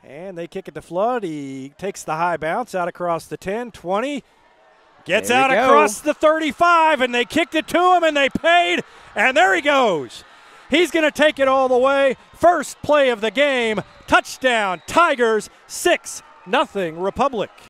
And they kick it to Flood. He takes the high bounce out across the 10, 20. Gets out across the 35, and they kicked it to him, and they paid. And there he goes. He's going to take it all the way. First play of the game. Touchdown, Tigers, 6-0 Republic.